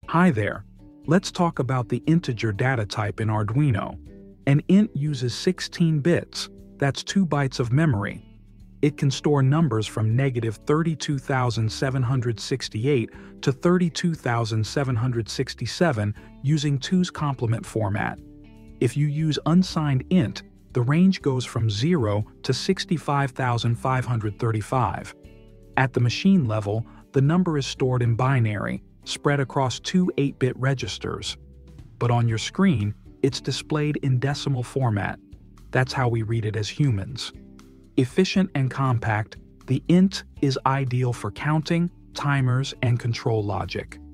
Hi there. Let's talk about the integer data type in Arduino. An int uses 16 bits, that's 2 bytes of memory. It can store numbers from -32,768 to 32,767 using 2's complement format. If you use unsigned int, the range goes from 0 to 65,535. At the machine level, the number is stored in binary, spread across 2 8-bit registers. But on your screen, it's displayed in decimal format. That's how we read it as humans. Efficient and compact, the int is ideal for counting, timers, and control logic.